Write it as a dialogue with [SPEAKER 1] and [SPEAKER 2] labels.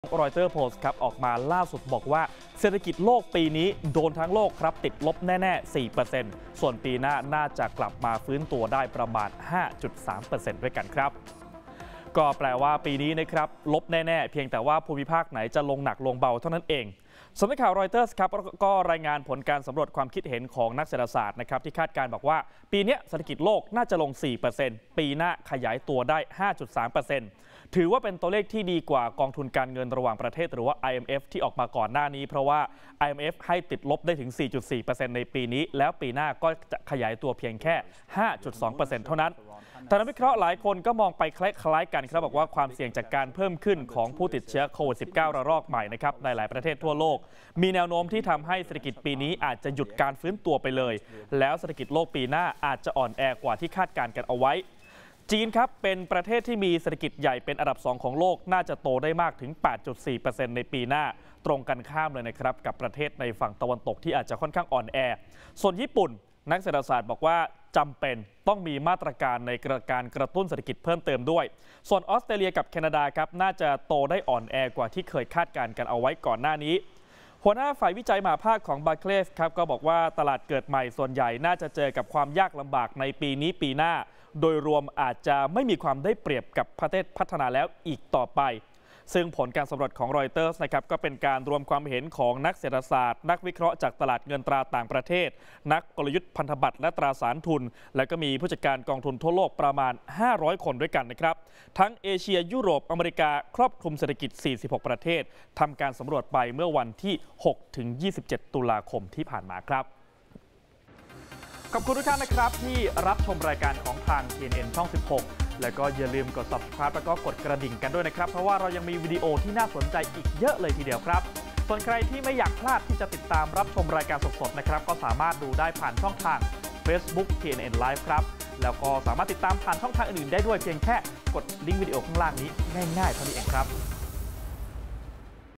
[SPEAKER 1] รอยเตอร์โพสต์ครับออกมาล่าสุดบอกว่าเศรษฐกิจโลกปีนี้โดนทั้งโลกครับติดลบแน่ๆ 4% ส่วนปีหน้าน่าจะกลับมาฟื้นตัวได้ประมาณ 5.3% ด้วยกันครับก็แปลว่าปีนี้นะครับลบแน่ๆเพียงแต่ว่าภูมิภาคไหนจะลงหนักลงเบาเท่านั้นเองสำนักข่าวรอยเตอร์ครับก็รายงานผลการสำรวจความคิดเห็นของนักเศรษฐศาสตร์นะครับที่คาดการณ์บอกว่าปีนี้เศรษฐกิจโลกน่าจะลง 4% ปีหน้าขยายตัวได้ 5.3%ถือว่าเป็นตัวเลขที่ดีกว่ากองทุนการเงินระหว่างประเทศหรือว่า IMF ที่ออกมาก่อนหน้านี้เพราะว่า IMF ให้ติดลบได้ถึง 4.4% ในปีนี้แล้วปีหน้าก็จะขยายตัวเพียงแค่ 5.2% เท่านั้นแต่นักวิเคราะห์หลายคนก็มองไปคล้ายๆกันครับบอกว่าความเสี่ยงจากการเพิ่มขึ้นของผู้ติดเชื้อโควิด -19 ระลอกใหม่นะครับในหลายประเทศทั่วโลกมีแนวโน้มที่ทำให้เศรษฐกิจปีนี้อาจจะหยุดการฟื้นตัวไปเลยแล้วเศรษฐกิจโลกปีหน้าอาจจะอ่อนแอกว่าที่คาดการณ์กันเอาไว้จีนครับเป็นประเทศที่มีเศรษฐกิจใหญ่เป็นอันดับ2ของโลกน่าจะโตได้มากถึง 8.4% ในปีหน้าตรงกันข้ามเลยนะครับกับประเทศในฝั่งตะวันตกที่อาจจะค่อนข้างอ่อนแอส่วนญี่ปุ่นนักเศรษฐศาสตร์บอกว่าจำเป็นต้องมีมาตรการในการกระตุ้นเศรษฐกิจเพิ่มเติมด้วยส่วนออสเตรเลียกับแคนาดาครับน่าจะโตได้อ่อนแอกว่าที่เคยคาดการณ์กันเอาไว้ก่อนหน้านี้หัวหน้าฝ่ายวิจัยมหาภาคของบาร์เคลสครับก็บอกว่าตลาดเกิดใหม่ส่วนใหญ่น่าจะเจอกับความยากลำบากในปีนี้ปีหน้าโดยรวมอาจจะไม่มีความได้เปรียบกับประเทศพัฒนาแล้วอีกต่อไปซึ่งผลการสำรวจของรอยเตอร์สนะครับก็เป็นการรวมความเห็นของนักเศรษฐศาสตร์นักวิเคราะห์จากตลาดเงินตราต่างประเทศนักกลยุทธ์พันธบัตรและตราสารทุนและก็มีผู้จัดการกองทุนทั่วโลกประมาณ500คนด้วยกันนะครับทั้งเอเชียยุโรปอเมริกาครอบคลุมเศรษฐกิจ46ประเทศทำการสำรวจไปเมื่อวันที่6-27 ตุลาคมที่ผ่านมาครับขอบคุณทุกท่านนะครับที่รับชมรายการของทาง TNN ช่อง 16 แล้วก็อย่าลืมกด Subscribe แล้วก็กดกระดิ่งกันด้วยนะครับเพราะว่าเรายังมีวิดีโอที่น่าสนใจอีกเยอะเลยทีเดียวครับส่วนใครที่ไม่อยากพลาดที่จะติดตามรับชมรายการสดๆนะครับก็สามารถดูได้ผ่านช่องทาง Facebook TNN Live ครับแล้วก็สามารถติดตามผ่านช่องทางอื่นๆได้ด้วยเพียงแค่กดลิงก์วิดีโอข้างล่างนี้ง่ายๆเท่านี้เองครับ